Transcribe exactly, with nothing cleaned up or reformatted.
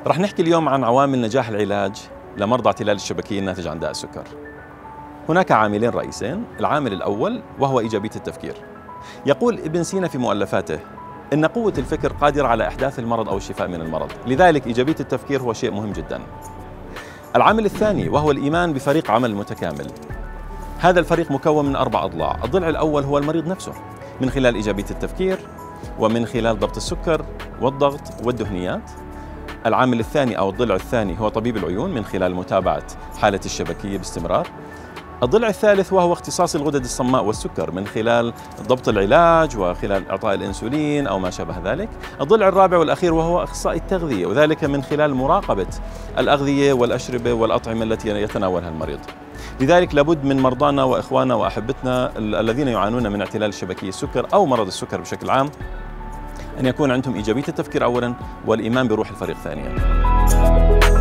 رح نحكي اليوم عن عوامل نجاح العلاج لمرضى اعتلال الشبكية الناتج عن داء السكر. هناك عاملين رئيسين، العامل الأول وهو إيجابية التفكير. يقول ابن سينا في مؤلفاته إن قوة الفكر قادرة على إحداث المرض أو الشفاء من المرض، لذلك إيجابية التفكير هو شيء مهم جدا. العامل الثاني وهو الإيمان بفريق عمل متكامل. هذا الفريق مكون من أربع أضلاع، الضلع الأول هو المريض نفسه من خلال إيجابية التفكير ومن خلال ضبط السكر والضغط والدهنيات. العامل الثاني أو الضلع الثاني هو طبيب العيون من خلال متابعة حالة الشبكية باستمرار. الضلع الثالث وهو اختصاص الغدد الصماء والسكر من خلال ضبط العلاج وخلال إعطاء الأنسولين أو ما شابه ذلك. الضلع الرابع والأخير وهو أخصائي التغذية، وذلك من خلال مراقبة الأغذية والأشربة والأطعمة التي يتناولها المريض. لذلك لابد من مرضانا وإخواننا وأحبتنا الذين يعانون من اعتلال الشبكية السكر أو مرض السكر بشكل عام أن يكون عندهم إيجابية التفكير أولاً والإيمان بروح الفريق ثانياً.